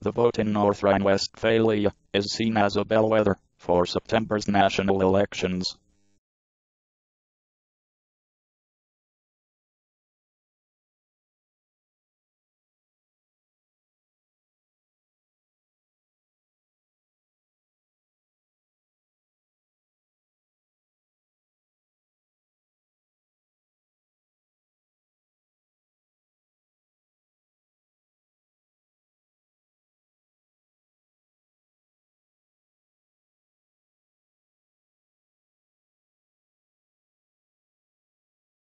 The vote in North Rhine-Westphalia is seen as a bellwether for September's national elections.